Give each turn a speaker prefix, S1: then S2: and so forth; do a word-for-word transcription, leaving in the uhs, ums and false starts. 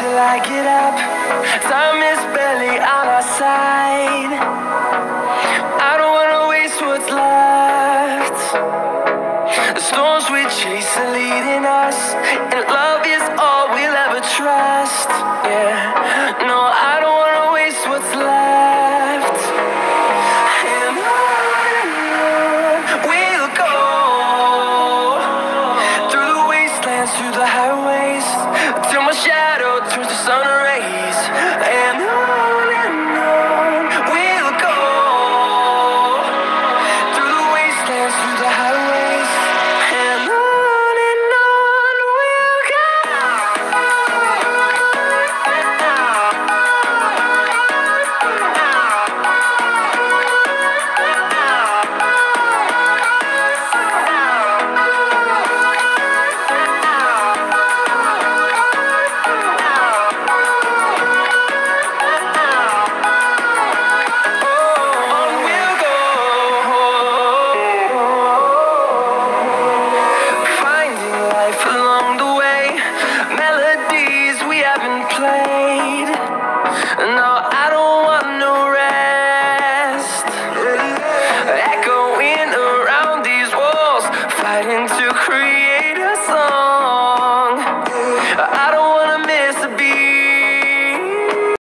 S1: till I get up. Time is barely on our side. I don't wanna waste what's left. The storms we chase are leading us, and love is all we'll ever trust.